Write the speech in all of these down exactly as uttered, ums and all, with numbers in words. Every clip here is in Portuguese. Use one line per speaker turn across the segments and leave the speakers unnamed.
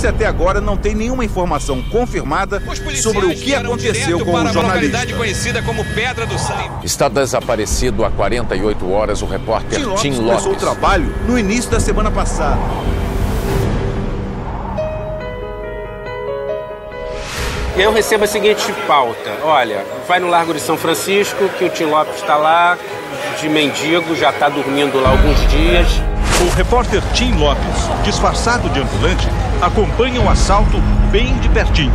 polícia até agora não tem nenhuma informação confirmada sobre o que aconteceu com o jornalista.
Conhecida como Pedra do Sal.
Está desaparecido há quarenta e oito horas o repórter
Tim Lopes
Tim Lopes.
começou o trabalho no início da semana passada.
E eu recebo a seguinte pauta: olha, vai no Largo de São Francisco, que o Tim Lopes está lá, de mendigo, já está dormindo lá alguns dias.
O repórter Tim Lopes, disfarçado de ambulante, acompanha o assalto bem de pertinho.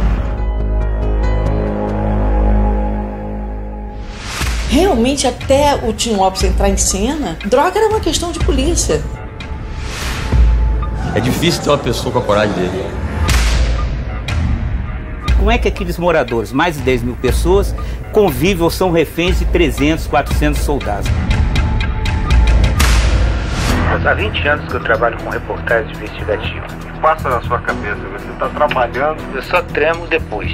Realmente, até o Tim Lopes entrar em cena, droga era uma questão de polícia.
É difícil ter uma pessoa com a coragem dele.
Como é que aqueles moradores, mais de dez mil pessoas, convivem ou são reféns de trezentos, quatrocentos soldados?
Há vinte anos que eu trabalho com reportagem investigativa.
O que passa na sua cabeça? Você está trabalhando?
Eu só tremo depois.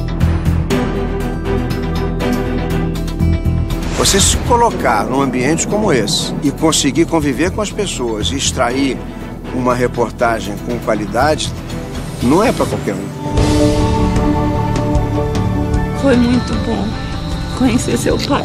Você se colocar num ambiente como esse e conseguir conviver com as pessoas e extrair uma reportagem com qualidade, não é para qualquer um.
Foi muito bom conhecer seu pai.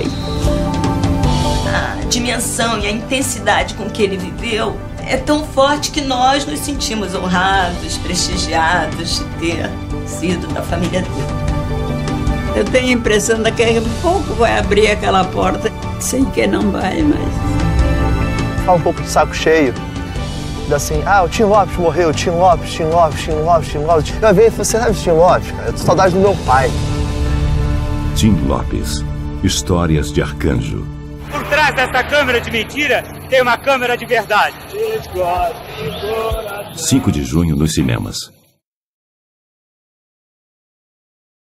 A dimensão e a intensidade com que ele viveu é tão forte que nós nos sentimos honrados, prestigiados de ter sido da família dele.
Eu tenho a impressão de que daqui a pouco vai abrir aquela porta, sem que não vai mais.
Ficar um pouco de saco cheio. Assim, ah, o Tim Lopes morreu, Tim Lopes, Tim Lopes, Tim Lopes, Tim Lopes. Eu vejo, você sabe o Tim Lopes, cara? Eu tô com saudade do meu pai.
Tim Lopes, Histórias de Arcanjo.
Por trás dessa câmera de mentira, tem uma câmera de verdade.
cinco de junho nos cinemas.